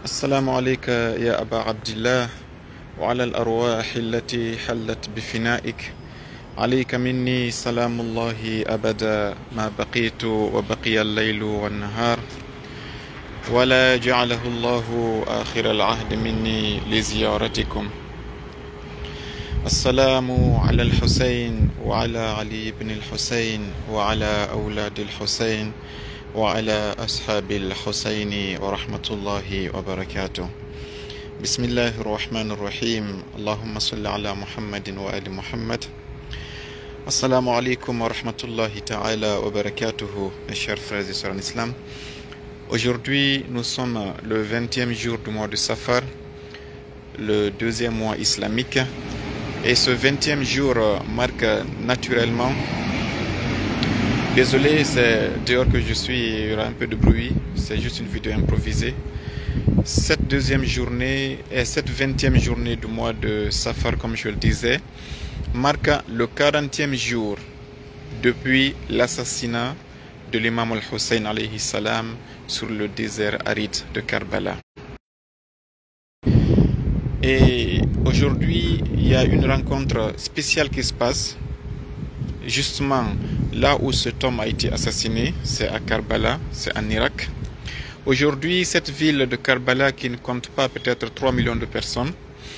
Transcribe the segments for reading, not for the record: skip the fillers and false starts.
السلام عليك يا أبا عبد الله وعلى الأرواح التي حلت بفنائك. عليك مني سلام الله أبدا ما بقيت وبقي الليل والنهار، ولا جعله الله آخر العهد مني لزيارتكم. السلام على الحسين وعلى علي بن الحسين وعلى أولاد الحسين وعلى أصحاب الحسين ورحمة الله وبركاته. بسم الله الرحمن الرحيم. اللهم صل على محمد وآل محمد. Assalamu alaikum wa rahmatullahi ta'ala wa barakatuhu, mes chers frères et sœurs en islam. Aujourd'hui, nous sommes le 20e jour du mois de Safar, le deuxième mois islamique. Et ce 20e jour marque naturellement... Désolé, c'est dehors que je suis, il y aura un peu de bruit, c'est juste une vidéo improvisée. Cette deuxième journée et cette 20e journée du mois de Safar, comme je le disais, marque le 40e jour depuis l'assassinat de l'imam al-Hussein alayhi salam sur le désert aride de Karbala. Et aujourd'hui, il y a une rencontre spéciale qui se passe justement là où cet homme a été assassiné, c'est à Karbala, c'est en Irak. Aujourd'hui, cette ville de Karbala, qui ne compte pas peut-être 3 millions de personnes,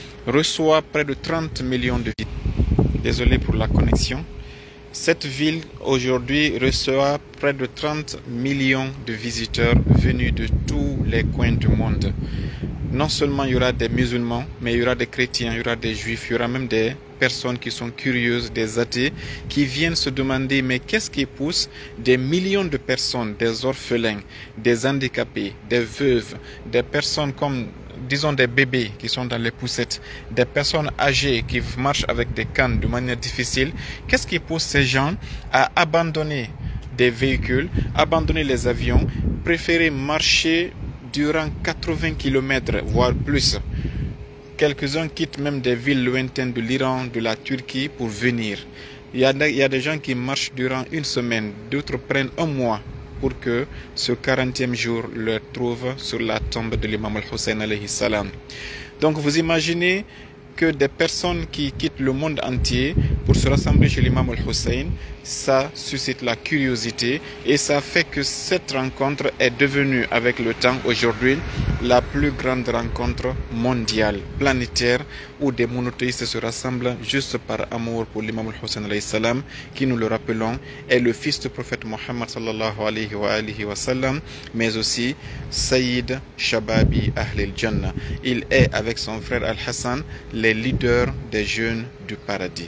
reçoit près de 30 millions de visiteurs. Désolé pour la connexion. Cette ville aujourd'hui reçoit près de 30 millions de visiteurs venus de tous les coins du monde. Non seulement il y aura des musulmans, mais il y aura des chrétiens, il y aura des juifs, il y aura même des personnes qui sont curieuses, des athées, qui viennent se demander mais qu'est-ce qui pousse des millions de personnes, des orphelins, des handicapés, des veuves, des personnes comme, disons, des bébés qui sont dans les poussettes, des personnes âgées qui marchent avec des cannes de manière difficile. Qu'est-ce qui pousse ces gens à abandonner des véhicules, abandonner les avions, préférer marcher durant 80 km, voire plus? Quelques-uns quittent même des villes lointaines de l'Iran, de la Turquie pour venir. Il y a des gens qui marchent durant une semaine, d'autres prennent un mois pour que ce 40e jour leur trouve sur la tombe de l'imam al-Hussein alayhi salam. Donc vous imaginez que des personnes qui quittent le monde entier pour se rassembler chez l'imam al-Hussein, ça suscite la curiosité et ça fait que cette rencontre est devenue avec le temps aujourd'hui la plus grande rencontre mondiale, planétaire, où des monothéistes se rassemblent juste par amour pour l'imam al-Hussein alayhi salam, qui, nous le rappelons, est le fils du prophète Mohammed sallallahu alayhi wa sallam, mais aussi Sayyid Shababi Ahlil Jannah. Il est avec son frère Al-Hassan les leaders des jeunes du paradis.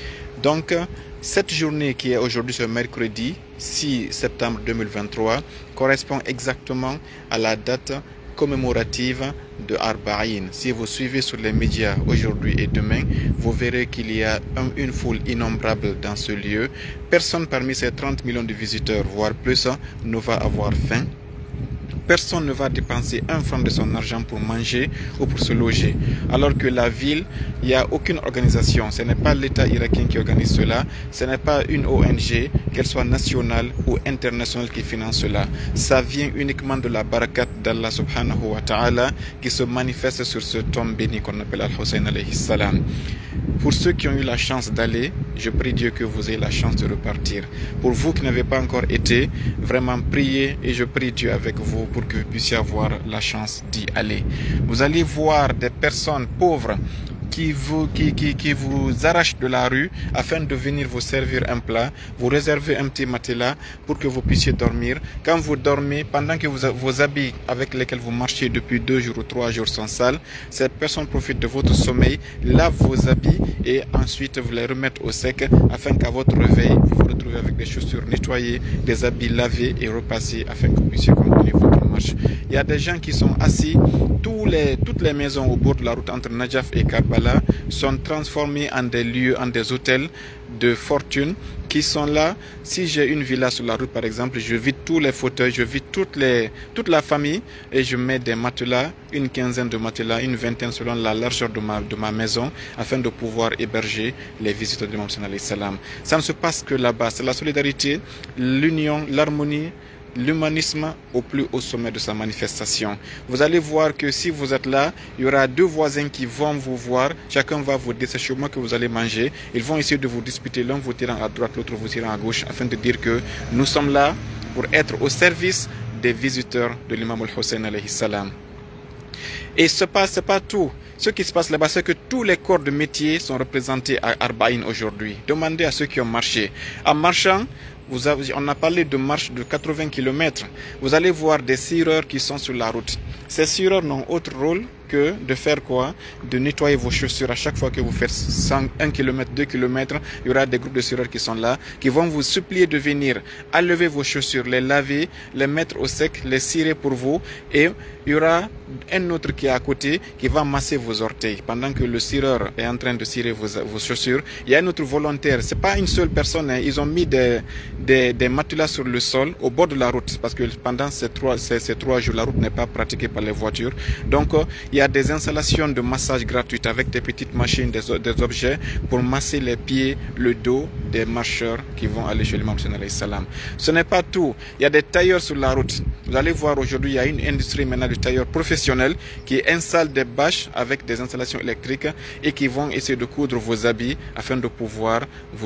Donc, cette journée qui est aujourd'hui ce mercredi 6 septembre 2023 correspond exactement à la date commémorative de Arba'in. Si vous suivez sur les médias aujourd'hui et demain, vous verrez qu'il y a une foule innombrable dans ce lieu. Personne parmi ces 30 millions de visiteurs, voire plus, ne va avoir faim. Personne ne va dépenser un franc de son argent pour manger ou pour se loger. Alors que la ville, il n'y a aucune organisation. Ce n'est pas l'État irakien qui organise cela. Ce n'est pas une ONG, qu'elle soit nationale ou internationale, qui finance cela. Ça vient uniquement de la barakat d'Allah subhanahu wa ta'ala qui se manifeste sur ce tombe béni qu'on appelle Al-Hussein alayhi salam. Pour ceux qui ont eu la chance d'aller, je prie Dieu que vous ayez la chance de repartir. Pour vous qui n'avez pas encore été, vraiment priez et je prie Dieu avec vous pour que vous puissiez avoir la chance d'y aller. Vous allez voir des personnes pauvres qui vous arrachent de la rue afin de venir vous servir un plat, vous réserver un petit matelas pour que vous puissiez dormir. Quand vous dormez, pendant que vos habits avec lesquels vous marchez depuis 2 jours ou 3 jours sont sales, ces personnes profitent de votre sommeil, lavent vos habits et ensuite vous les remettent au sec afin qu'à votre réveil, vous vous retrouvez avec des chaussures nettoyées, des habits lavés et repassés afin que vous puissiez continuer votre marche. Il y a des gens qui sont assis, toutes les maisons au bord de la route entre Najaf et Karbala sont transformées en des lieux, en des hôtels de fortune qui sont là. Si j'ai une villa sur la route par exemple, je vide tous les fauteuils, je vide toute la famille et je mets des matelas, une quinzaine de matelas, une vingtaine selon la largeur de ma maison afin de pouvoir héberger les visiteurs de l'imam alayhi salam. Ça ne se passe que là-bas, c'est la solidarité, l'union, l'harmonie l'humanisme au plus haut sommet de sa manifestation. Vous allez voir que si vous êtes là, il y aura deux voisins qui vont vous voir, chacun va vous dire c'est chez moi que vous allez manger. Ils vont essayer de vous disputer, l'un vous tirant à droite, l'autre vous tirant à gauche, afin de dire que nous sommes là pour être au service des visiteurs de l'imam al-Hussein alayhi salam. Et ce n'est pas tout. Ce qui se passe là-bas, c'est que tous les corps de métier sont représentés à Arba'in aujourd'hui. Demandez à ceux qui ont marché. En marchant, on a parlé de marche de 80 km. Vous allez voir des sireurs qui sont sur la route. Ces sireurs n'ont autre rôle que de faire quoi? De nettoyer vos chaussures à chaque fois que vous faites 1 km, 2 km. Il y aura des groupes de sireurs qui sont là, qui vont vous supplier de venir enlever vos chaussures, les laver, les mettre au sec, les cirer pour vous. Et il y aura un autre qui est à côté qui va masser vos orteils. Pendant que le cireur est en train de cirer vos chaussures, il y a un autre volontaire. Ce n'est pas une seule personne. Hein. Ils ont mis des matelas sur le sol au bord de la route parce que pendant ces 3 jours, la route n'est pas pratiquée par les voitures. Donc, il y a des installations de massage gratuites avec des petites machines, des objets pour masser les pieds, le dos des marcheurs qui vont aller chez l'imam Hussein alayhi salam. Ce n'est pas tout. Il y a des tailleurs sur la route. Vous allez voir aujourd'hui, il y a une industrie maintenant de tailleurs professionnels qui installent des bâches avec des installations électriques et qui vont essayer de coudre vos habits afin de pouvoir,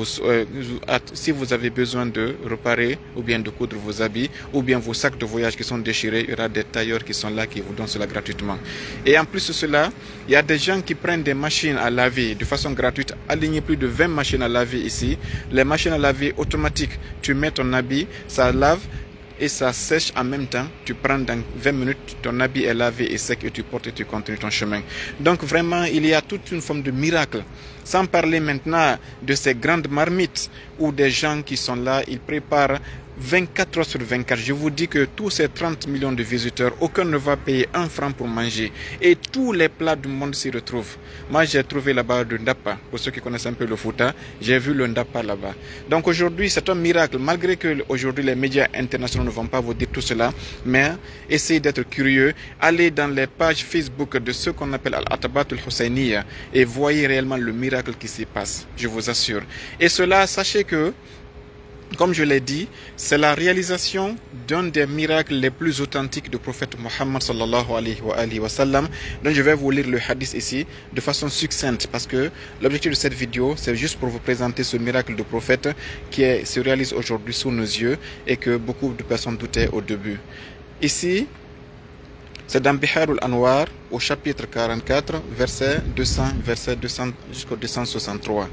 si vous avez besoin de réparer ou bien de coudre vos habits ou bien vos sacs de voyage qui sont déchirés, il y aura des tailleurs qui sont là qui vous donnent cela gratuitement. Et en plus de cela, il y a des gens qui prennent des machines à laver de façon gratuite, aligner plus de 20 machines à laver ici. Les machines à laver automatiques, tu mets ton habit, ça lave et ça sèche en même temps. Tu prends dans 20 minutes, ton habit est lavé et sec et tu portes et tu continues ton chemin. Donc vraiment, il y a toute une forme de miracle. Sans parler maintenant de ces grandes marmites où des gens qui sont là, ils préparent 24 heures sur 24. Je vous dis que tous ces 30 millions de visiteurs, aucun ne va payer 1 franc pour manger. Et tous les plats du monde s'y retrouvent. Moi, j'ai trouvé là-bas le ndapa. Pour ceux qui connaissent un peu le Fouta, j'ai vu le ndapa là-bas. Donc aujourd'hui, c'est un miracle. Malgré que aujourd'hui les médias internationaux ne vont pas vous dire tout cela, mais essayez d'être curieux. Allez dans les pages Facebook de ceux qu'on appelle Al-Atabat al-Husseiniya et voyez réellement le miracle qui s'y passe. Je vous assure. Et cela, sachez que comme je l'ai dit, c'est la réalisation d'un des miracles les plus authentiques du prophète Mohammed sallallahu alayhi wa sallam. Donc je vais vous lire le hadith ici de façon succincte parce que l'objectif de cette vidéo, c'est juste pour vous présenter ce miracle du prophète qui se réalise aujourd'hui sous nos yeux et que beaucoup de personnes doutaient au début. Ici, c'est dans Bihar al-Anwar au chapitre 44, verset 200 jusqu'au 263.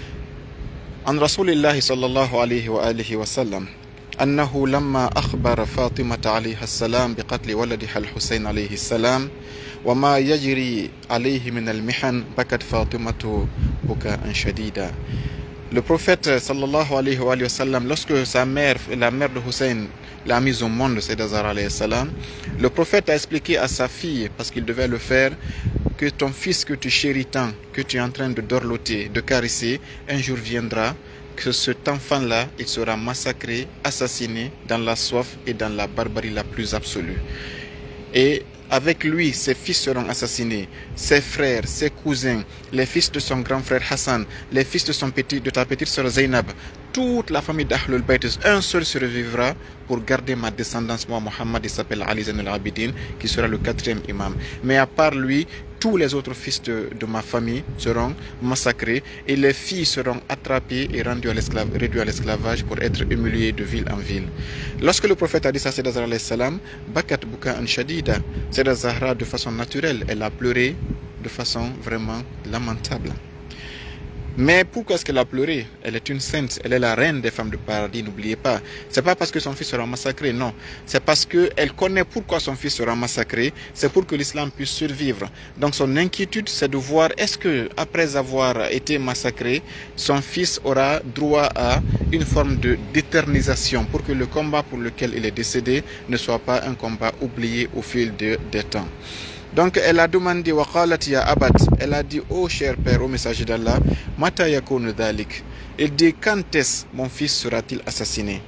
عن رسول الله صلى الله عليه وآله وسلم أنه لما أخبر فاطمة عليها السلام بقتل ولدها الحسين عليه السلام وما يجري عليه من المحن بكت فاطمة بكاء شديدا. Le prophète sallallahu alayhi wa sallam, lorsque sa mère, la mère de Hussein, l'a mise au monde, Sayyidah Zahra alayhi salam, le prophète a expliqué à sa fille, parce qu'il devait le faire, que ton fils que tu chéris tant, que tu es en train de dorloter, de caresser, un jour viendra que cet enfant-là, il sera massacré, assassiné dans la soif et dans la barbarie la plus absolue. Et avec lui, ses fils seront assassinés, ses frères, ses cousins, les fils de son grand frère Hassan, les fils de ta petite sœur Zainab, toute la famille d'Ahlul Bayt, un seul survivra pour garder ma descendance. Moi, Mohammed, il s'appelle Ali Zain al-Abidin, qui sera le 4e imam. Mais à part lui, tous les autres fils de ma famille seront massacrés et les filles seront attrapées et réduites à l'esclavage pour être humiliées de ville en ville. Lorsque le prophète a dit ça à Sayyidah Zahra alayhi salam, bakat buka'an shadida, Sayyidah Zahra de façon naturelle, elle a pleuré de façon vraiment lamentable. Mais pourquoi est-ce qu'elle a pleuré? Elle est une sainte, elle est la reine des femmes du paradis, n'oubliez pas. C'est pas parce que son fils sera massacré, non. C'est parce qu'elle connaît pourquoi son fils sera massacré, c'est pour que l'islam puisse survivre. Donc son inquiétude, c'est de voir est-ce que après avoir été massacré, son fils aura droit à une forme d'éternisation pour que le combat pour lequel il est décédé ne soit pas un combat oublié au fil des temps. Donc elle a demandé elle a dit oh cher père, au messager d'Allah, mata yakunu dhalik, il dit quand est-ce mon fils sera-t-il assassiné?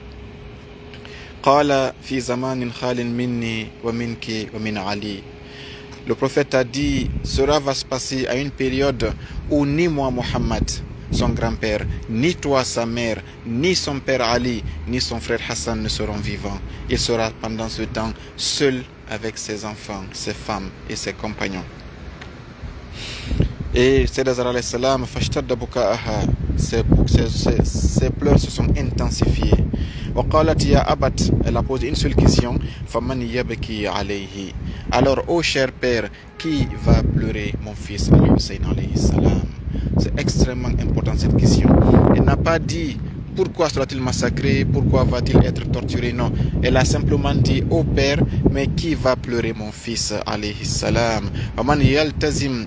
Qala fi zamanin khalin minni wa minki wa min Ali. Le prophète a dit cela va se passer à une période où ni moi Mohammed son grand-père, ni toi, sa mère, ni son père Ali, ni son frère Hassan ne seront vivants. Il sera pendant ce temps seul avec ses enfants, ses femmes et ses compagnons. Et Sayyidat Zahra alayhi salam, fashtadda buka'aha, ses pleurs se sont intensifiés. وقالت يا أبت, elle a posé une seule question, فمن يبكي عليه. Alors, ô cher père, qui va pleurer mon fils Al-Hussein alayhi salam? C'est extrêmement important cette question. Elle n'a pas dit pourquoi sera-t-il massacré, pourquoi va-t-il être torturé, non. Elle a simplement dit ô père, mais qui va pleurer mon fils alayhi salam? ومن يلتزم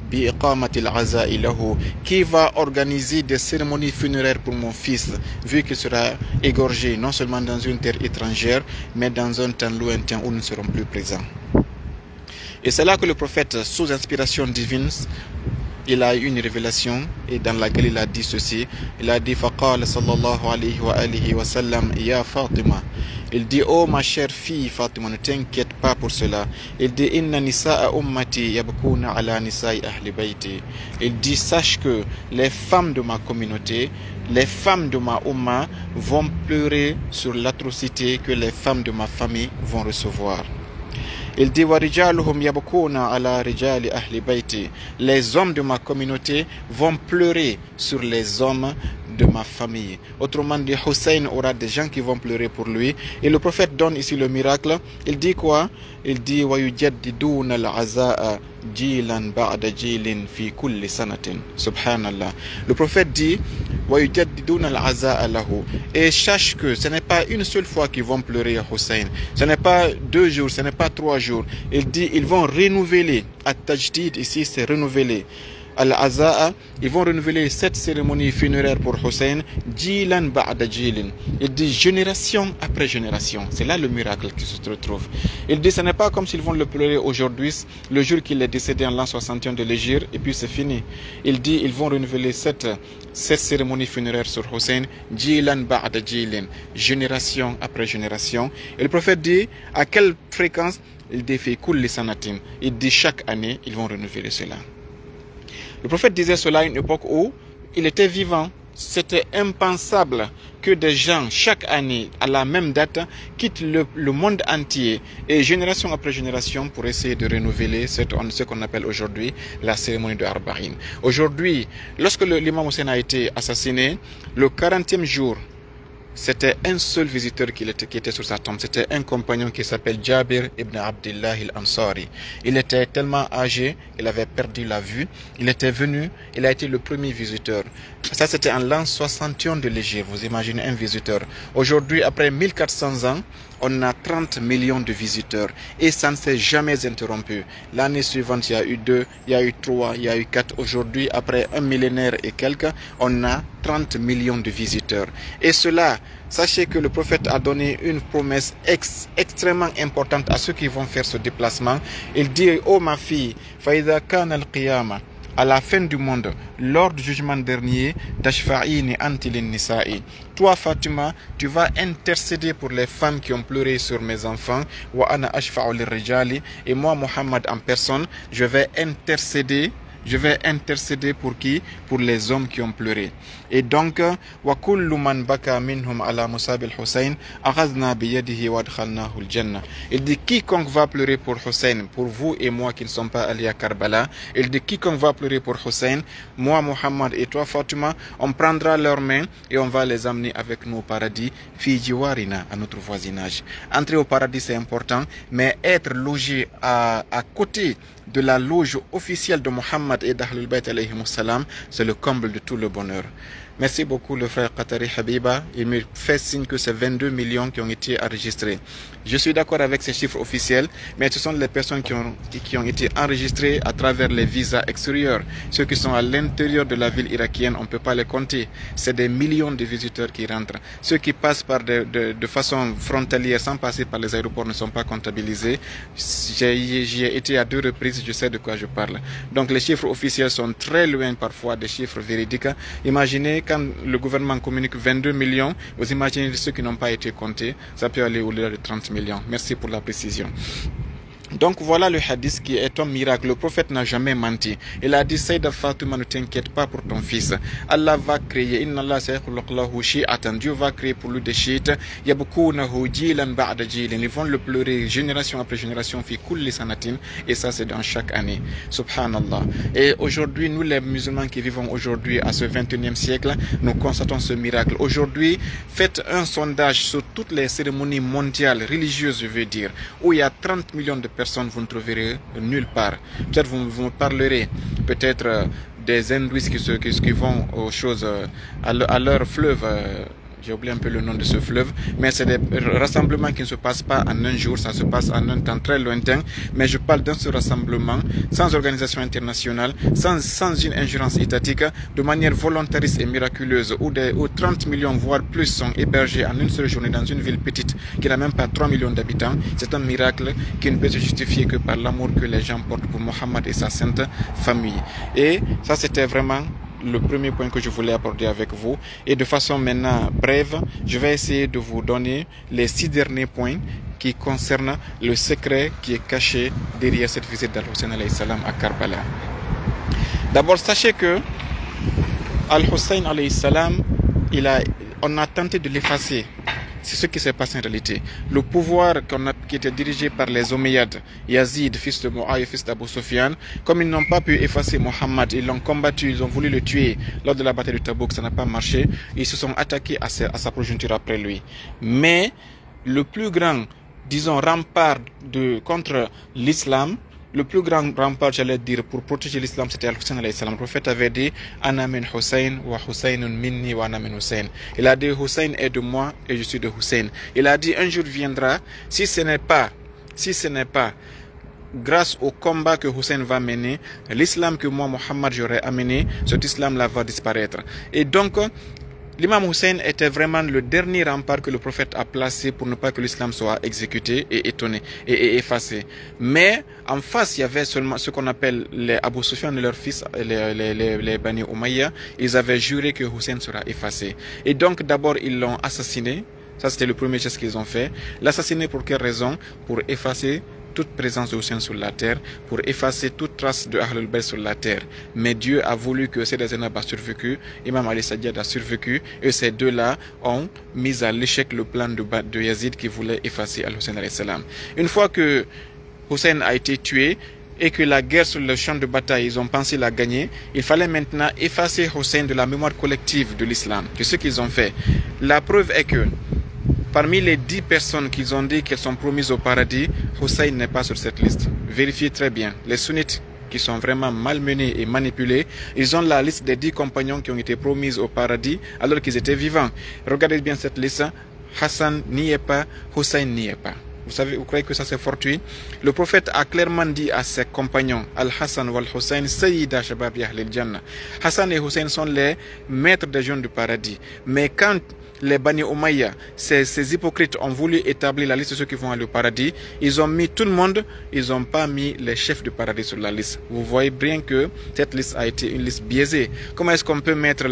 qui va organiser des cérémonies funéraires pour mon fils, vu qu'il sera égorgé non seulement dans une terre étrangère, mais dans un temps lointain où nous ne serons plus présents. Et c'est là que le prophète, sous inspiration divine, il a eu une révélation et dans laquelle il a dit ceci. Il a dit faqala sallallahu alayhi wa sallam ya Fatima. Il dit oh ma chère fille Fatima, ne t'inquiète pas pour cela. Il dit inna nisaa ummati yabkuna ala nisa'i ahli bayti. Il dit sache que les femmes de ma communauté, les femmes de ma umma vont pleurer sur l'atrocité que les femmes de ma famille vont recevoir. Il dit les hommes de ma communauté vont pleurer sur les hommes de ma famille. Autrement dit, Hussein aura des gens qui vont pleurer pour lui. Et le prophète donne ici le miracle. Il dit quoi? Il dit Subhanallah. Le prophète dit et sache que ce n'est pas une seule fois qu'ils vont pleurer à Hussein. Ce n'est pas 2 jours, ce n'est pas 3 jours. Il dit ils vont renouveler. At-tajdid ici c'est renouveler. Al-Aza'a, ils vont renouveler cette cérémonie funéraire pour Hussein, Jilan ba'da Jilin. Il dit génération après génération. C'est là le miracle qui se retrouve. Il dit ce n'est pas comme s'ils vont le pleurer aujourd'hui, le jour qu'il est décédé en l'an 61 de l'Hégire, et puis c'est fini. Il dit ils vont renouveler cette cérémonie funéraire sur Hussein, Jilan ba'da Jilin, génération après génération. Et le prophète dit à quelle fréquence? Il dit fi kulli sanatin. Il dit chaque année ils vont renouveler cela. Le prophète disait cela à une époque où il était vivant. C'était impensable que des gens, chaque année, à la même date, quittent le monde entier et génération après génération pour essayer de renouveler ce qu'on appelle aujourd'hui la cérémonie de Arba'in. Aujourd'hui, lorsque l'imam Hussein a été assassiné, le 40e jour, c'était un seul visiteur qui était sur sa tombe. C'était un compagnon qui s'appelle Jabir ibn Abdullah al-Ansari. Il était tellement âgé, il avait perdu la vue. Il était venu, il a été le premier visiteur. Ça, c'était en l'an 61 de l'Hégire. Vous imaginez un visiteur. Aujourd'hui, après 1400 ans, on a 30 millions de visiteurs. Et ça ne s'est jamais interrompu. L'année suivante, il y a eu 2, il y a eu 3, il y a eu 4. Aujourd'hui, après un millénaire et quelques, on a 30 millions de visiteurs. Et cela, sachez que le prophète a donné une promesse extrêmement importante à ceux qui vont faire ce déplacement. Il dit, oh ma fille, faïda kan al-qiyamah, à la fin du monde, lors du jugement dernier, tashfa'ini antilin nisa'i. Toi, Fatima, tu vas intercéder pour les femmes qui ont pleuré sur mes enfants. Wa ana ashfa'u lirrijali. Et moi, Muhammad en personne, je vais intercéder. Je vais intercéder pour qui? Pour les hommes qui ont pleuré. Et donc, wa kullu man baka minhum ala Musab al-Hussein, aghazna biyadihi wa adkhalnahu al-jannah. Il dit quiconque va pleurer pour Hussein, pour vous et moi qui ne sommes pas allés à Karbala. Il dit quiconque va pleurer pour Hussein, moi Muhammad et toi Fatima, on prendra leurs mains et on va les amener avec nous au paradis, fi jiwarina, à notre voisinage. Entrer au paradis c'est important, mais être logé à côté de la loge officielle de Mohammed et d'Ahlul Bayt alayhi salam, c'est le comble de tout le bonheur. Merci beaucoup le frère Qatari Habiba. Il me fait signe que c'est 22 millions qui ont été enregistrés. Je suis d'accord avec ces chiffres officiels, mais ce sont les personnes qui ont été enregistrées à travers les visas extérieurs. Ceux qui sont à l'intérieur de la ville irakienne, on ne peut pas les compter. C'est des millions de visiteurs qui rentrent. Ceux qui passent de façon frontalière sans passer par les aéroports ne sont pas comptabilisés. J'y ai été à 2 reprises, je sais de quoi je parle. Donc les chiffres officiels sont très loin parfois des chiffres véridiques. Imaginez quand le gouvernement communique 22 millions, vous imaginez ceux qui n'ont pas été comptés, ça peut aller au-delà de 30 millions. Merci pour la précision. Donc voilà le hadith qui est un miracle. Le prophète n'a jamais menti. Il a dit, Saïda Fatouma, ne t'inquiète pas pour ton fils. Allah va créer. Inna Allah sayakhluqlahu shi'atan. Dieu va créer pour lui des chiites. Yabkunahu jilan ba'da jilin. Ils vont le pleurer génération après génération fi kulli sanatin. Et ça c'est dans chaque année. Subhanallah. Et aujourd'hui, nous les musulmans qui vivons aujourd'hui à ce 21e siècle, nous constatons ce miracle. Aujourd'hui, faites un sondage sur toutes les cérémonies mondiales, religieuses je veux dire, où il y a 30 millions de personnes, vous ne trouverez nulle part. Peut-être vous me parlerez peut-être des hindouistes qui vont aux choses à leur fleuve. J'ai oublié un peu le nom de ce fleuve, mais c'est des rassemblements qui ne se passent pas en un jour, ça se passe en un temps très lointain. Mais je parle d'un seul rassemblement, sans organisation internationale, sans une ingérence étatique, de manière volontariste et miraculeuse, où 30 millions, voire plus, sont hébergés en une seule journée dans une ville petite qui n'a même pas 3 millions d'habitants. C'est un miracle qui ne peut se justifier que par l'amour que les gens portent pour Mohammed et sa sainte famille. Et ça, c'était vraiment le premier point que je voulais aborder avec vous. Et de façon maintenant brève, je vais essayer de vous donner les 6 derniers points qui concernent le secret qui est caché derrière cette visite d'Al-Hussein alayhi salam à Karbala. D'abord, sachez que Al-Hussein alayhi salam, on a tenté de l'effacer. C'est ce qui s'est passé en réalité. Le pouvoir qui était dirigé par les Omeyyades, Yazid, fils de Mu'awiya, fils d'Abu Sufyan, comme ils n'ont pas pu effacer Mohammed, ils l'ont combattu, ils ont voulu le tuer lors de la bataille de Tabouk, ça n'a pas marché, ils se sont attaqués à sa progéniture après lui. Mais le plus grand, disons, rempart contre l'islam, le plus grand rempart, j'allais dire, pour protéger l'islam, c'était Al-Hussein alayhi salam. Le prophète avait dit, Ana min Hussein wa Husseinun minni wa ana min Hussein. Il a dit, Hussein est de moi et je suis de Hussein. Il a dit, un jour viendra, si ce n'est pas grâce au combat que Hussein va mener, l'islam que moi, Mohammed, j'aurais amené, cet islam-là va disparaître. Et donc, l'imam Hussein était vraiment le dernier rempart que le prophète a placé pour ne pas que l'islam soit exécuté et étonné et effacé. Mais en face, il y avait seulement ce qu'on appelle les Abu Sufyan et leurs fils, les Bani Umayya. Ils avaient juré que Hussein sera effacé. Et donc d'abord, ils l'ont assassiné. Ça, c'était le premier geste qu'ils ont fait. L'assassiner pour quelle raison? Pour effacer toute présence de Hussein sur la terre, pour effacer toute trace de Ahlul Bayt sur la terre. Mais Dieu a voulu que Sayyidina Zainab a survécu, Imam Ali Sajjad a survécu, et ces deux-là ont mis à l'échec le plan de Yazid qui voulait effacer Al-Hussein alayhi salam. Une fois que Hussein a été tué, et que la guerre sur le champ de bataille, ils ont pensé la gagner, il fallait maintenant effacer Hussein de la mémoire collective de l'islam. C'est ce qu'ils ont fait. La preuve est que parmi les 10 personnes qu'ils ont dit qu'elles sont promises au paradis, Hussein n'est pas sur cette liste. Vérifiez très bien. Les sunnites qui sont vraiment malmenés et manipulés, ils ont la liste des 10 compagnons qui ont été promis au paradis alors qu'ils étaient vivants. Regardez bien cette liste. Hassan n'y est pas, Hussein n'y est pas. Vous croyez que ça c'est fortuit? Le prophète a clairement dit à ses compagnons, Al-Hassan wal-Hussein, Sayyida Shababi Ahlil Jannah. Hassan et Hussein sont les maîtres des jeunes du paradis. Mais quand les Bani Umayya, ces hypocrites ont voulu établir la liste de ceux qui vont aller au paradis, ils ont mis tout le monde, ils n'ont pas mis les chefs du paradis sur la liste. Vous voyez bien que cette liste a été une liste biaisée. Comment est-ce qu'on peut mettre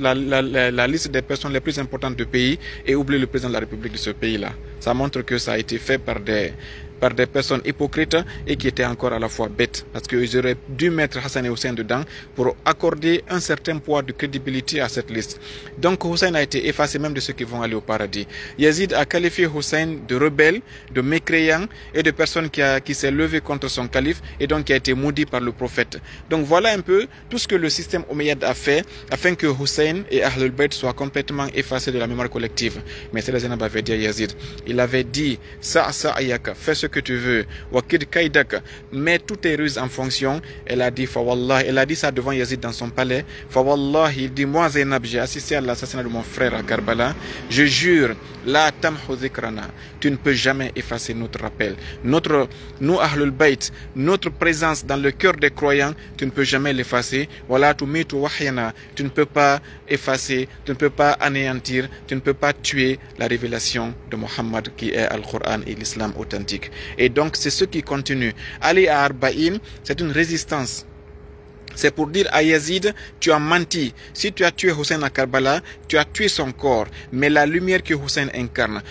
la liste des personnes les plus importantes du pays et oublier le président de la République de ce pays-là? Ça montre que ça a été fait par des personnes hypocrites et qui étaient encore à la fois bêtes. Parce qu'ils auraient dû mettre Hassan et Hussein dedans pour accorder un certain poids de crédibilité à cette liste. Donc Hussein a été effacé même de ceux qui vont aller au paradis. Yazid a qualifié Hussein de rebelle, de mécréant et de personne qui s'est levée contre son calife et donc qui a été maudit par le prophète. Donc voilà un peu tout ce que le système Omeyyade a fait afin que Hussein et Ahlul Bayt soient complètement effacés de la mémoire collective. Mais c'est la Zainab avait dit à Yazid. Il avait dit, Sa'ayaka, fais ce que tu veux, Wakid Kaidaka, mets toutes tes ruses en fonction. Elle a dit, Fawallah, elle a dit ça devant Yazid dans son palais. Fawallah, il dit, moi Zainab, j'ai assisté à l'assassinat de mon frère à Karbala. Je jure, la tamhu dhikrana, tu ne peux jamais effacer notre rappel. Nous Ahlul Bayt, notre présence dans le cœur des croyants, tu ne peux jamais l'effacer. Voilà, tu ne peux pas effacer, tu ne peux pas anéantir, tu ne peux pas tuer la révélation de Mohammed qui est Al-Qur'an et l'islam authentique. Et donc c'est ce qui continue. Aller à Arba'in, c'est une résistance C'est pour dire à Yazid, tu as menti. Si tu as tué Hussein à Karbala, tu as tué son corps. Mais la lumière que Hussein incarne,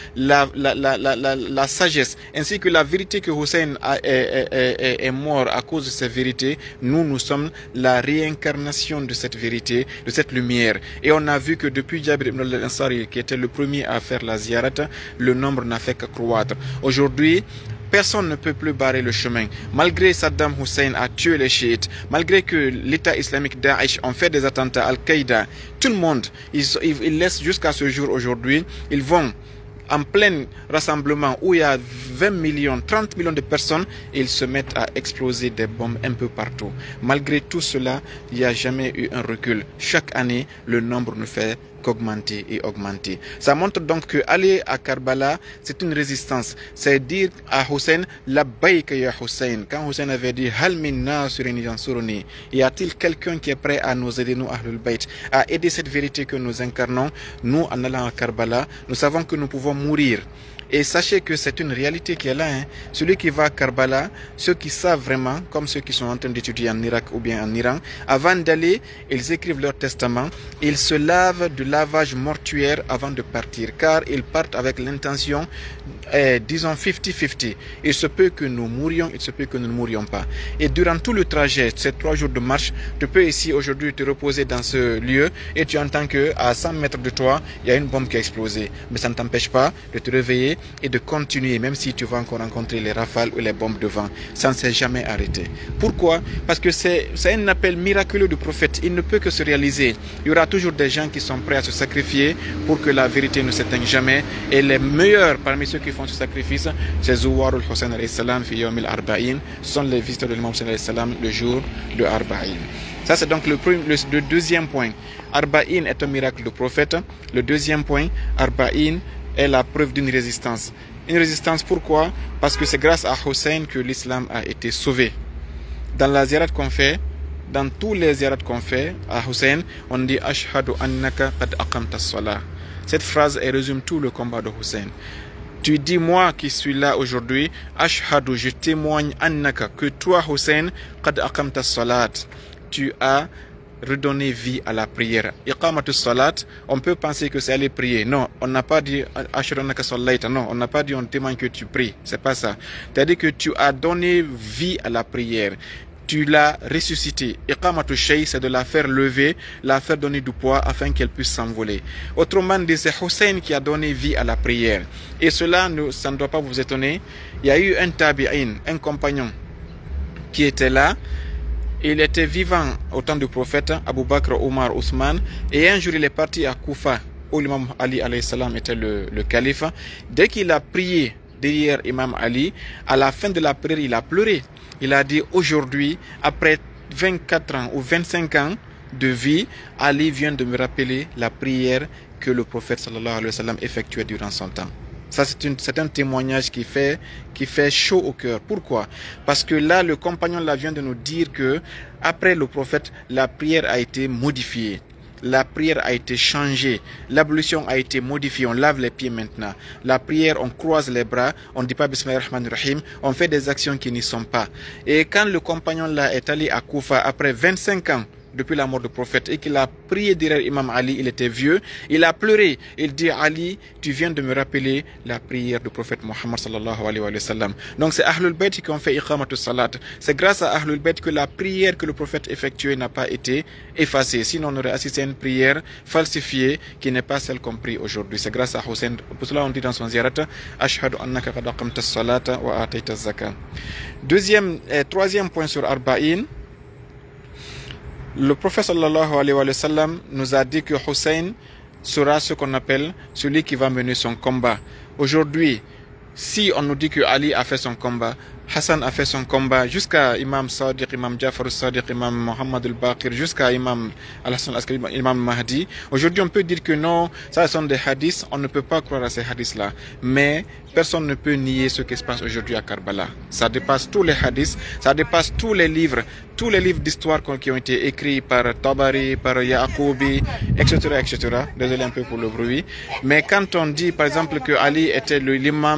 la sagesse, ainsi que la vérité que Hussein est mort à cause de cette vérité, nous sommes la réincarnation de cette vérité, de cette lumière. Et on a vu que depuis Jabir ibn al-Ansari, qui était le premier à faire la ziyarat, le nombre n'a fait que croître. Aujourd'hui, personne ne peut plus barrer le chemin. Malgré Saddam Hussein a tué les chiites, malgré que l'État islamique Daesh ont fait des attentats, Al-Qaïda, tout le monde, ils laissent jusqu'à ce jour aujourd'hui, ils vont en plein rassemblement où il y a 20 millions, 30 millions de personnes, ils se mettent à exploser des bombes un peu partout. Malgré tout cela, il n'y a jamais eu un recul. Chaque année, le nombre ne fait qu'augmenter et augmenter. Ça montre donc que aller à Karbala, c'est une résistance. C'est dire à Hussein, labbaïka ya Hussein. Quand Hussein avait dit, hal min nasirin yansuruni, y a-t-il quelqu'un qui est prêt à nous aider, nous, Ahlul Bayt, à aider cette vérité que nous incarnons, nous, en allant à Karbala, nous savons que nous pouvons mourir. Et sachez que c'est une réalité qui est là. Celui qui va à Karbala, ceux qui savent vraiment, comme ceux qui sont en train d'étudier en Irak ou bien en Iran, avant d'aller, ils écrivent leur testament, ils se lavent du lavage mortuaire avant de partir, car ils partent avec l'intention, disons 50-50. Il se peut que nous mourions, il se peut que nous ne mourions pas. Et durant tout le trajet, ces 3 jours de marche, tu peux ici aujourd'hui te reposer dans ce lieu et tu entends que à 100 mètres de toi, il y a une bombe qui a explosé. Mais ça ne t'empêche pas de te réveiller et de continuer, même si tu vas encore rencontrer les rafales ou les bombes de vent. Ça ne s'est jamais arrêté. Pourquoi? Parce que c'est un appel miraculeux du prophète. Il ne peut que se réaliser. Il y aura toujours des gens qui sont prêts à se sacrifier pour que la vérité ne s'éteigne jamais. Et les meilleurs parmi ceux qui font ce sacrifice, c'est Zouar al-Hussein alayhi salam fi yawm al-arba'in. Ce sont les visiteurs de l'imam Hussein alayhi salam le jour de Arba'in. Ça, c'est donc le deuxième point. Arba'in est un miracle du prophète. Le deuxième point, Arba'in est la preuve d'une résistance. Une résistance pourquoi? Parce que c'est grâce à Hussein que l'islam a été sauvé. Dans la ziyarat qu'on fait, dans tous les ziyarats qu'on fait à Hussein, on dit Ashhadu annaka qad aqamta as-salah. Cette phrase elle résume tout le combat de Hussein. Tu dis, moi qui suis là aujourd'hui, Ashhadu, je témoigne annaka, que toi Hussein, qad aqamta as-salat, tu as redonner vie à la prière. Iqamatus salat, on peut penser que c'est aller prier. Non, on n'a pas dit ashhadunaka sallaita. Non, on n'a pas dit on témoigne que tu pries. C'est pas ça. C'est-à-dire que tu as donné vie à la prière. Tu l'as ressuscité. Iqamatus shay, c'est de la faire lever, la faire donner du poids afin qu'elle puisse s'envoler. Autrement dit, c'est Hussein qui a donné vie à la prière. Et cela, ça ne doit pas vous étonner. Il y a eu un tabi'in, un compagnon qui était là. Il était vivant au temps du prophète, Abu Bakr, Omar, Ousmane, et un jour il est parti à Koufa, où l'imam Ali alayhi salam était le calife. Dès qu'il a prié derrière imam Ali, à la fin de la prière, il a pleuré. Il a dit, aujourd'hui, après 24 ans ou 25 ans de vie, Ali vient de me rappeler la prière que le prophète sallallahu alayhi wa sallam effectuait durant son temps. Ça, c'est un témoignage qui fait chaud au cœur. Pourquoi? Parce que là, le compagnon là vient de nous dire que après le prophète, la prière a été modifiée. La prière a été changée. L'ablution a été modifiée. On lave les pieds maintenant. La prière, on croise les bras. On ne dit pas Bismillahir Rahmanir Rahim. On fait des actions qui n'y sont pas. Et quand le compagnon là est allé à Koufa après 25 ans, depuis la mort du prophète, et qu'il a prié derrière Imam Ali, il était vieux, il a pleuré, il dit Ali, tu viens de me rappeler la prière du prophète Mohammed sallallahu alayhi wa sallam. Donc c'est Ahlul Bayt qui ont fait Iqamatus Salat. C'est grâce à Ahlul Bayt que la prière que le prophète effectuait n'a pas été effacée. Sinon on aurait assisté à une prière falsifiée qui n'est pas celle qu'on prie aujourd'hui. C'est grâce à Hussein. Pour cela on dit dans son ziyarat, Ashhadu annaka qad aqamta as-salata wa atayta az-zakat. Troisième point sur Arba'in. Le prophète sallallahu alayhi wa sallam nous a dit que Hussein sera ce qu'on appelle celui qui va mener son combat. Aujourd'hui, si on nous dit que Ali a fait son combat, Hassan a fait son combat, jusqu'à Imam Sadiq, Imam Jafar Sadiq, Imam Mohammed al-Baqir, jusqu'à Imam Al-Hassan al-Askari, Imam Mahdi. Aujourd'hui, on peut dire que non, ça sont des hadiths, on ne peut pas croire à ces hadiths-là. Mais personne ne peut nier ce qui se passe aujourd'hui à Karbala. Ça dépasse tous les hadiths, ça dépasse tous les livres d'histoire qui ont été écrits par Tabari, par Ya'qoubi, etc., etc. Désolé un peu pour le bruit. Mais quand on dit, par exemple, que Ali était l'imam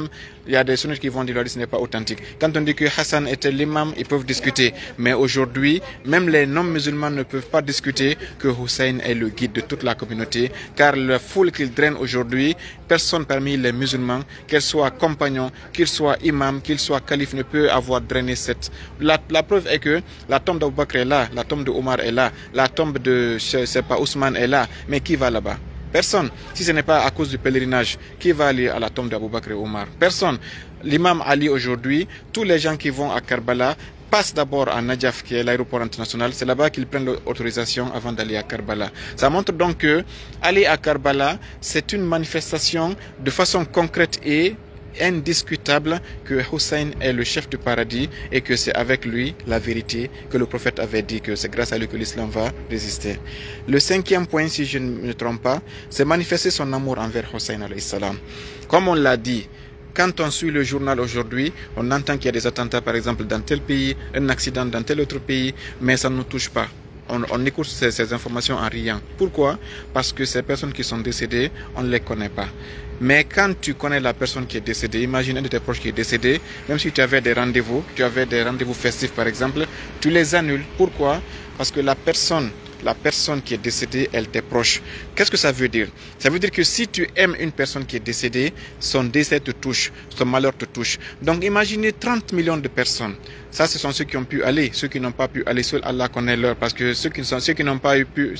il y a des sunnites qui vont dire que ce n'est pas authentique. Quand on dit que Hassan était l'imam, ils peuvent discuter. Mais aujourd'hui, même les non-musulmans ne peuvent pas discuter que Hussein est le guide de toute la communauté. Car la foule qu'il draine aujourd'hui, personne parmi les musulmans, qu'il soit compagnon, qu'il soit imam, qu'il soit calife, ne peut avoir drainé cette... La preuve est que la tombe d'Abou Bakr est là, la tombe de Omar est là, la tombe de Ousmane est là. Mais qui va là-bas? Personne. Si ce n'est pas à cause du pèlerinage, qui va aller à la tombe d'Abou Bakr et Omar? Personne. L'imam Ali aujourd'hui, tous les gens qui vont à Karbala passent d'abord à Najaf, qui est l'aéroport international. C'est là-bas qu'ils prennent l'autorisation avant d'aller à Karbala. Ça montre donc que aller à Karbala, c'est une manifestation de façon concrète et indiscutable que Hussein est le chef du paradis et que c'est avec lui la vérité que le prophète avait dit que c'est grâce à lui que l'islam va résister. Le cinquième point, si je ne me trompe pas, c'est manifester son amour envers Hussein alayhi salam. Comme on l'a dit, quand on suit le journal aujourd'hui, on entend qu'il y a des attentats par exemple dans tel pays, un accident dans tel autre pays, mais ça ne nous touche pas. On écoute ces informations en riant. Pourquoi? Parce que ces personnes qui sont décédées, on ne les connaît pas. Mais quand tu connais la personne qui est décédée, imagine un de tes proches qui est décédé, même si tu avais des rendez-vous, festifs par exemple, tu les annules. Pourquoi? Parce que la personne qui est décédée, elle t'est proche. Qu'est-ce que ça veut dire? Ça veut dire que si tu aimes une personne qui est décédée, son décès te touche, son malheur te touche. Donc imaginez 30 millions de personnes. Ça, ce sont ceux qui ont pu aller. Ceux qui n'ont pas pu aller, seul Allah connaît l'heure. Parce que ceux qui n'ont pas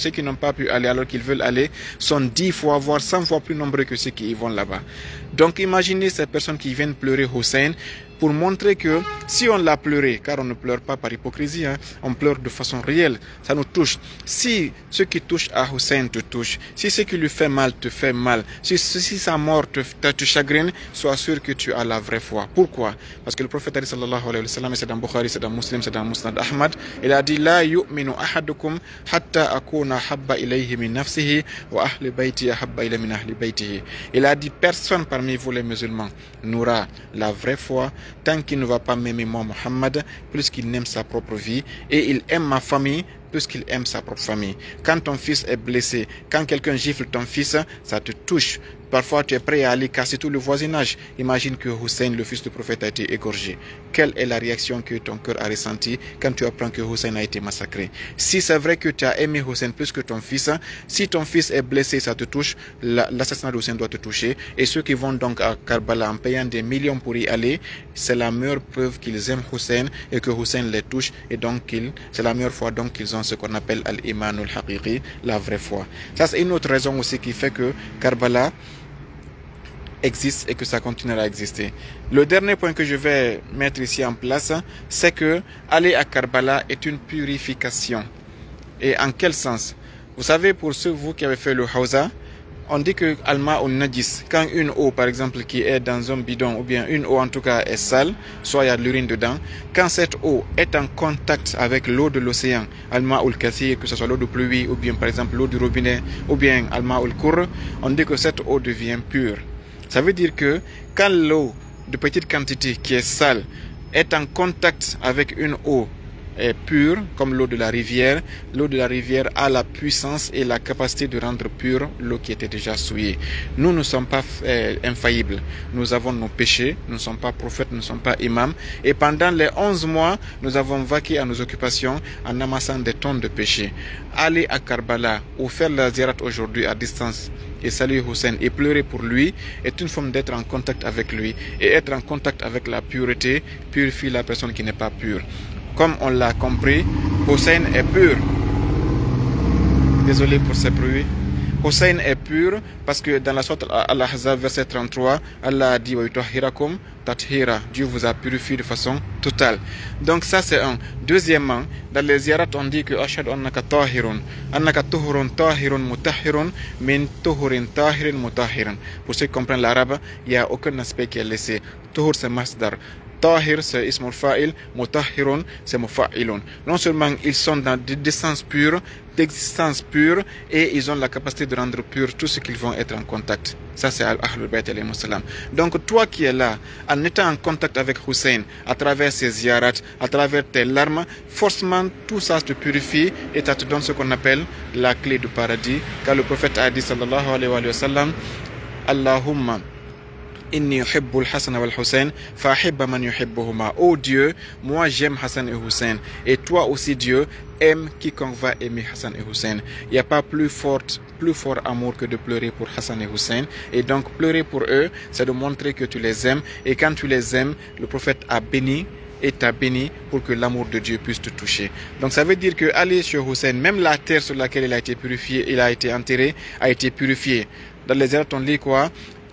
pu aller alors qu'ils veulent aller sont 10 fois, voire 100 fois plus nombreux que ceux qui y vont là-bas. Donc imaginez ces personnes qui viennent pleurer Hussein pour montrer que si on l'a pleuré, car on ne pleure pas par hypocrisie, hein, on pleure de façon réelle, ça nous touche. Si ce qui touche à Hussein te touche, si ce qui lui fait mal te fait mal, si sa mort te chagrine, sois sûr que tu as la vraie foi. Pourquoi? Parce que le prophète sallallahu alayhi wa sallam, c'est dans Bukhari, c'est dans Muslim, c'est dans Musnad Ahmad, il a dit la yu'minu ahadukum hatta akuna habba ilayhi min nafsihi wa ahli bayti habba ilayhi min ahli baytihi. Il a dit personne parmi vous les musulmans n'aura la vraie foi tant qu'il ne va pas m'aimer moi Mohammed plus qu'il n'aime sa propre vie, et il aime ma famille plus qu'il aime sa propre famille. Quand ton fils est blessé, quand quelqu'un gifle ton fils, ça te touche. Parfois, tu es prêt à aller casser tout le voisinage. Imagine que Hussein, le fils du prophète, a été égorgé. Quelle est la réaction que ton cœur a ressentie quand tu apprends que Hussein a été massacré? Si c'est vrai que tu as aimé Hussein plus que ton fils, si ton fils est blessé, ça te touche, l'assassinat de Hussein doit te toucher. Et ceux qui vont donc à Karbala en payant des millions pour y aller, c'est la meilleure preuve qu'ils aiment Hussein et que Hussein les touche. Et donc, c'est la meilleure fois donc qu'ils ont ce qu'on appelle al-iman al-haqiqi, la vraie foi. Ça, c'est une autre raison aussi qui fait que Karbala existe et que ça continuera à exister. Le dernier point que je vais mettre ici en place, c'est que aller à Karbala est une purification. Et en quel sens? Vous savez, pour vous qui avez fait le Hawza, on dit que Alma ou Najis, quand une eau par exemple qui est dans un bidon, ou bien une eau en tout cas est sale, soit il y a de l'urine dedans, quand cette eau est en contact avec l'eau de l'océan, Alma ou Kathir, que ce soit l'eau de pluie, ou bien par exemple l'eau du robinet, ou bien Alma ou Kour, on dit que cette eau devient pure. Ça veut dire que quand l'eau de petite quantité qui est sale est en contact avec une eau pure, comme l'eau de la rivière a la puissance et la capacité de rendre pure l'eau qui était déjà souillée. Nous ne sommes pas infaillibles. Nous avons nos péchés, nous ne sommes pas prophètes, nous ne sommes pas imams. Et pendant les 11 mois, nous avons vaqué à nos occupations en amassant des tonnes de péchés. Aller à Karbala ou faire la ziyarat aujourd'hui à distance et saluer Hussein et pleurer pour lui est une forme d'être en contact avec lui. Et être en contact avec la pureté purifie la personne qui n'est pas pure. Comme on l'a compris, Hussein est pur. Désolé pour ce bruit. Hussein est pur parce que dans la sourate Al-Ahzab, verset 33, Allah a dit Dieu vous a purifié de façon totale. Donc ça c'est un. Deuxièmement, dans les ziyarats on dit que Ashhadu annaka tahirun, annaka tuhurun tahirun mutahhirun min tuhurin tahirin mutahhirun. Pour ceux qui comprennent l'arabe, il n'y a aucun aspect qui est laissé. Tuhur c'est masdar. Tahir c'est ismul fa'il, mutahhirun c'est mufa'ilun. Non seulement ils sont dans d'essence pure, d'existence pure, et ils ont la capacité de rendre pur tout ce qu'ils vont être en contact. Ça c'est Ahlul Bayt alayhi salam. Donc toi qui es là, en étant en contact avec Hussein, à travers ses ziyarats, à travers tes larmes, forcément tout ça te purifie et ça te donne ce qu'on appelle la clé du paradis. Car le prophète a dit sallallahu alayhi wa sallam, Allahumma Inni yuhibbul Hassan wal Hussein, fa'hibba man yuhibbuhuma. Oh Dieu, moi j'aime Hassan et Hussein. Et toi aussi Dieu, aime quiconque va aimer Hassan et Hussein. Il n'y a pas plus fort amour que de pleurer pour Hassan et Hussein. Et donc pleurer pour eux, c'est de montrer que tu les aimes. Et quand tu les aimes, le prophète a béni et t'a béni pour que l'amour de Dieu puisse te toucher. Donc ça veut dire que aller sur Hussein, même la terre sur laquelle il a été purifié, il a été enterré, a été purifiée. Dans les airs, on lit quoi?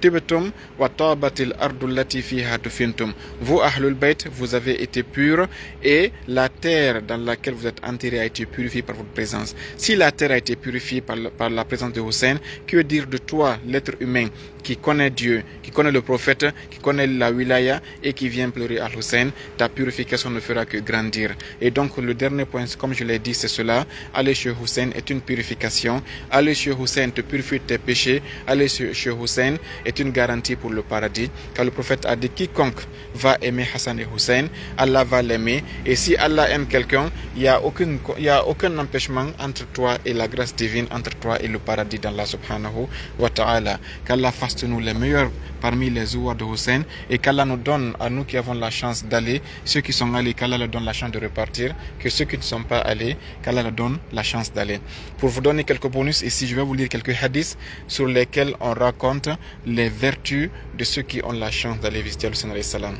Vous, Ahlul Bayt, vous avez été purs et la terre dans laquelle vous êtes enterrés a été purifiée par votre présence. Si la terre a été purifiée par la présence de Hussein, que dire de toi, l'être humain qui connaît Dieu, qui connaît le prophète, qui connaît la wilaya et qui vient pleurer à Hussein? Ta purification ne fera que grandir. Et donc le dernier point, comme je l'ai dit, c'est cela. Aller chez Hussein est une purification. Aller chez Hussein te purifie tes péchés. Aller chez Hussein est une garantie pour le paradis. Car le prophète a dit, quiconque va aimer Hassan et Hussein, Allah va l'aimer. Et si Allah aime quelqu'un, il n'y a aucun empêchement entre toi et la grâce divine, entre toi et le paradis d'Allah subhanahu wa ta'ala. Qu'Allah fasse de nous les meilleurs parmi les ouars de Hussein et qu'Allah nous donne, à nous qui avons la chance d'aller, ceux qui sont allés, qu'Allah leur donne la chance de repartir, que ceux qui ne sont pas allés, qu'Allah leur donne la chance d'aller. Pour vous donner quelques bonus, ici je vais vous lire quelques hadiths sur lesquels on raconte les vertus de ceux qui ont la chance d'aller visiter Hussein alayhi salam.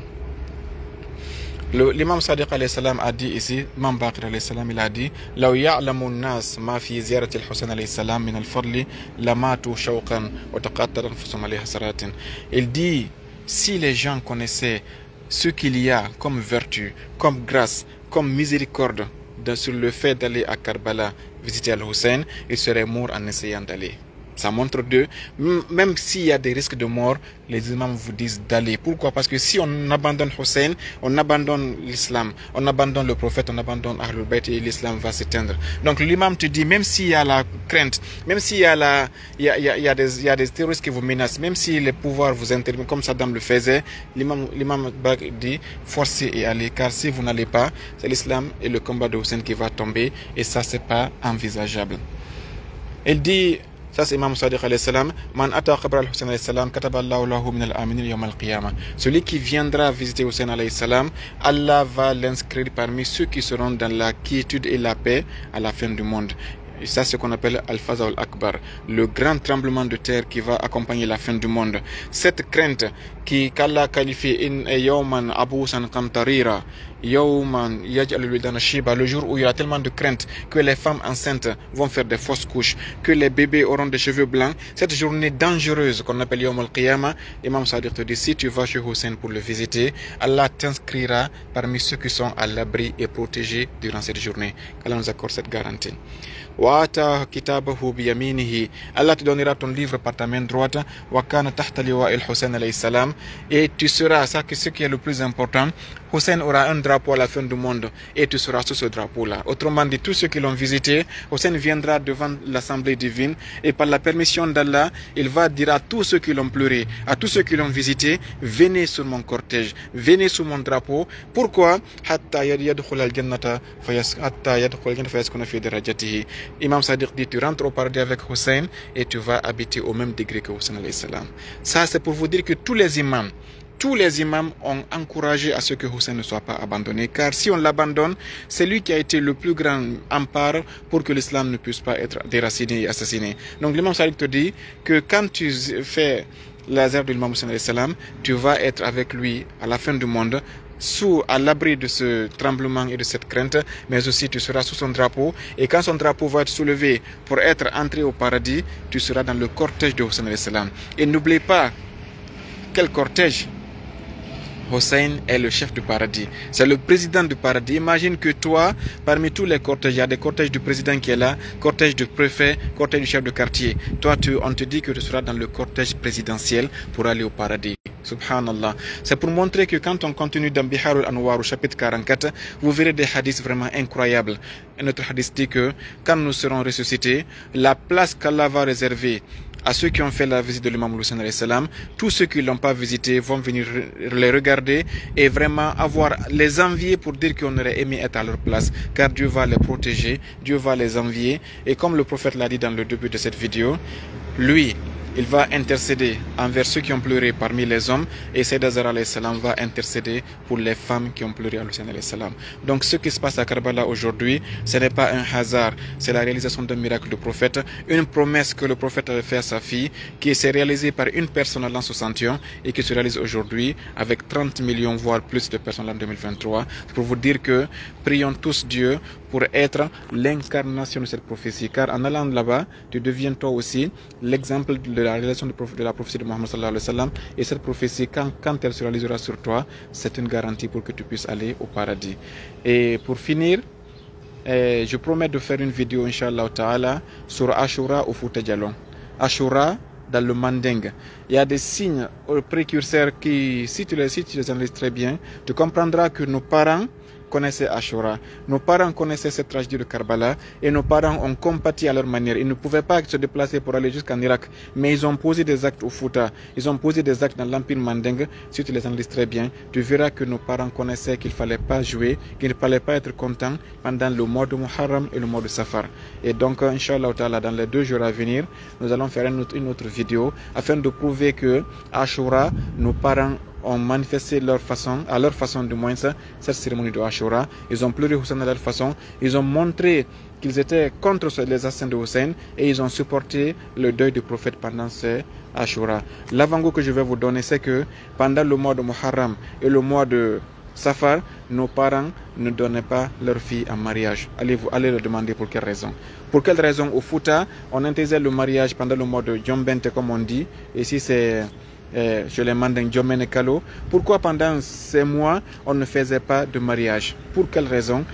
L'imam Sadiq alayhi salam a dit ici, Imam Baqir alayhi salam, il a dit, لو يعلم الناس ما في زيارة الحسين عليه السلام من الفضل لماتوا شوقا وتقطعت أنفسهم عليه حسرات. Il dit, si les gens connaissaient ce qu'il y a comme vertu, comme grâce, comme miséricorde sur le fait d'aller à Karbala visiter Al-Hussein, ils seraient morts en essayant d'aller. Ça montre d'eux, même s'il y a des risques de mort, les imams vous disent d'aller. Pourquoi? Parce que si on abandonne Hussein, on abandonne l'islam, on abandonne le prophète, on abandonne Ahlul Bayt et l'islam va s'éteindre. Donc l'imam te dit, même s'il y a la crainte, même s'il y a il y a des terroristes qui vous menacent, même si les pouvoirs vous interviennent comme Saddam le faisait, l'imam dit, forcez et allez, car si vous n'allez pas, c'est l'islam et le combat de Hussein qui va tomber et ça c'est pas envisageable. Il dit, ça c'est Imam Sadiq alayhi salam, Man ata qabr al-Hussein alayhi salam, kataba Allahu lahu min al-aminin yawm al-qiyamah. Celui qui viendra visiter Hussein alayhi salam, Allah va l'inscrire parmi ceux qui seront dans la quiétude et la paix à la fin du monde. Et ça, c'est ce qu'on appelle Al-Faza al-Akbar, le grand tremblement de terre qui va accompagner la fin du monde. Cette crainte qu'Allah qualifie in yawman abusan qamtarira, yawman yaj'al al-wildana shiba, le jour où il y a tellement de crainte que les femmes enceintes vont faire des fausses couches, que les bébés auront des cheveux blancs. Cette journée dangereuse qu'on appelle Yawm al-Qiyamah, Imam Sadiq te dit, si tu vas chez Hussein pour le visiter, Allah t'inscrira parmi ceux qui sont à l'abri et protégés durant cette journée. Allah nous accorde cette garantie. Allah te donnera ton livre par ta main droite. Et tu seras, ça que ce qui est le plus important, Hussein aura un drapeau à la fin du monde et tu seras sous ce drapeau-là. Autrement dit, tous ceux qui l'ont visité, Hussein viendra devant l'assemblée divine et par la permission d'Allah, il va dire à tous ceux qui l'ont pleuré, à tous ceux qui l'ont visité, venez sur mon cortège, venez sous mon drapeau. Pourquoi? Imam Sadiq dit, tu rentres au paradis avec Hussein et tu vas habiter au même degré que Hussein alayhi salam. Ça c'est pour vous dire que tous les imams ont encouragé à ce que Hussein ne soit pas abandonné. Car si on l'abandonne, c'est lui qui a été le plus grand empare pour que l'islam ne puisse pas être déraciné et assassiné. Donc l'imam Sadiq te dit que quand tu fais la zère de l'imam Hussein alayhi salam, tu vas être avec lui à la fin du monde, à l'abri de ce tremblement et de cette crainte, mais aussi tu seras sous son drapeau, et quand son drapeau va être soulevé pour être entré au paradis, tu seras dans le cortège de Hussein alayhi salam. Et n'oublie pas, quel cortège? Hussein est le chef du paradis, c'est le président du paradis. Imagine que toi, parmi tous les cortèges, il y a des cortèges du président qui est là, cortège du préfet, cortège du chef de quartier. Toi, on te dit que tu seras dans le cortège présidentiel pour aller au paradis. Subhanallah. C'est pour montrer que quand on continue dans Bihar al-Anwar au chapitre 44, vous verrez des hadiths vraiment incroyables. Un autre hadith dit que quand nous serons ressuscités, la place qu'Allah va réserver à ceux qui ont fait la visite de l'imam Hussein alayhi salam, tous ceux qui ne l'ont pas visité vont venir les regarder et vraiment les envier pour dire qu'on aurait aimé être à leur place, car Dieu va les protéger, Dieu va les envier. Et comme le prophète l'a dit dans le début de cette vidéo, lui, il va intercéder envers ceux qui ont pleuré parmi les hommes, et Sayyida Zahra alayhi salam va intercéder pour les femmes qui ont pleuré à Hussein alayhi salam. Donc ce qui se passe à Karbala aujourd'hui, ce n'est pas un hasard, c'est la réalisation d'un miracle du prophète, une promesse que le prophète avait fait à sa fille, qui s'est réalisée par une personne en l'an 61 et qui se réalise aujourd'hui avec 30 millions voire plus de personnes en 2023. C'est pour vous dire que prions tous Dieu pour être l'incarnation de cette prophétie, car en allant là-bas, tu deviens toi aussi l'exemple de la réalisation de la prophétie de Mohammed sallallahu alayhi wa sallam, et cette prophétie, quand elle se réalisera sur toi, c'est une garantie pour que tu puisses aller au paradis. Et pour finir, je promets de faire une vidéo, Inch'Allah Ta'ala, sur Ashura au Fouta Djallon. Ashura dans le Manding. Il y a des signes précurseurs qui, si tu les analyses très bien, tu comprendras que nos parents connaissaient Ashura. Nos parents connaissaient cette tragédie de Karbala et nos parents ont compati à leur manière. Ils ne pouvaient pas se déplacer pour aller jusqu'en Irak, mais ils ont posé des actes au Fouta. Ils ont posé des actes dans l'Empire Mandingue. Si tu les analyses très bien, tu verras que nos parents connaissaient qu'il ne fallait pas jouer, qu'il ne fallait pas être content pendant le mois de Muharram et le mois de Safar. Et donc, Inch'Allah Ta'ala, dans les 2 jours à venir, nous allons faire une autre vidéo afin de prouver que Ashura, nos parents ont manifesté à leur façon du moins, cette cérémonie de Ashura. Ils ont pleuré Hussein à leur façon. Ils ont montré qu'ils étaient contre les assassins de Hussein et ils ont supporté le deuil du prophète pendant ces Ashura. L'avant-goût que je vais vous donner, c'est que pendant le mois de Muharram et le mois de Safar, nos parents ne donnaient pas leur fille en mariage. Allez leur demander pour quelle raison. Pour quelle raison au Fouta, on interdisait le mariage pendant le mois de Djombente, comme on dit. Ici, c'est je les mandingue Djomene Kalo. Pourquoi pendant ces mois on ne faisait pas de mariage? Pour quelle raison?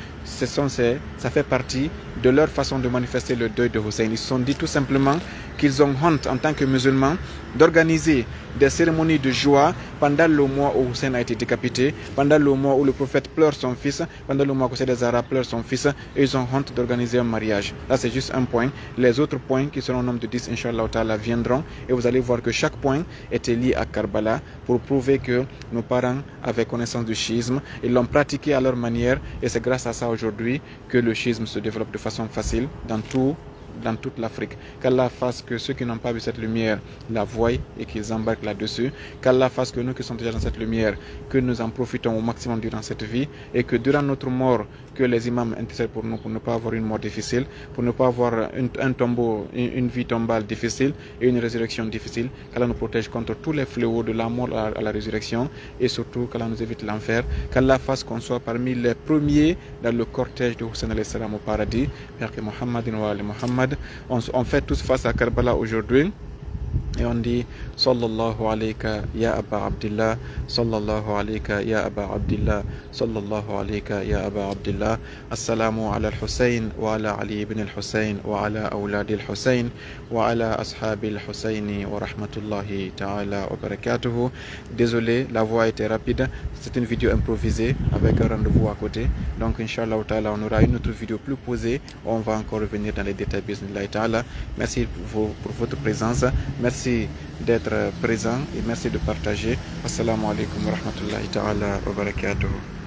Ça fait partie de leur façon de manifester le deuil de Hussein. Ils se sont dit tout simplement qu'ils ont honte en tant que musulmans d'organiser des cérémonies de joie pendant le mois où Hussein a été décapité, pendant le mois où le prophète pleure son fils, pendant le mois où Sayyida Zahra pleure son fils, et ils ont honte d'organiser un mariage. Là, c'est juste un point. Les autres points, qui seront au nombre de 10, Inch'Allah Ta'ala, viendront, et vous allez voir que chaque point était lié à Karbala pour prouver que nos parents avaient connaissance du schisme, ils l'ont pratiqué à leur manière, et c'est grâce à ça aujourd'hui que le schisme se développe de façon facile dans toute l'Afrique. Qu'Allah fasse que ceux qui n'ont pas vu cette lumière la voient et qu'ils embarquent là-dessus. Qu'Allah fasse que nous qui sommes déjà dans cette lumière, que nous en profitons au maximum durant cette vie, et que durant notre mort, que les imams intercèdent pour nous, pour ne pas avoir une mort difficile, pour ne pas avoir un tombeau, une vie tombale difficile et une résurrection difficile. Qu'Allah nous protège contre tous les fléaux de la mort à la résurrection, et surtout qu'Allah nous évite l'enfer. Qu'Allah fasse qu'on soit parmi les premiers dans le cortège de Hussein alayhi salam au paradis. On fait tous face à Karbala aujourd'hui. Et on dit Sallallahu alayka ya Aba Abdillah, Sallallahu alayka ya Aba Abdillah, Sallallahu alayka ya Aba Abdillah. Assalamu ala al-Hussein wa ala Ali ibn al-Hussein wa ala awladi al-Hussein wa ala ashabi al-Husseini wa rahmatullahi ta'ala wa barakatuhu. Désolé, la voix était rapide. C'est une vidéo improvisée avec un rendez-vous à côté. Donc Inch'Allah Ta'ala, on aura une autre vidéo plus posée. On va encore revenir dans les détails bismillah ta'ala. Merci pour votre présence. Merci d'être présent et merci de partager. Assalamu alaikum wa rahmatullahi ta'ala wa barakatuh.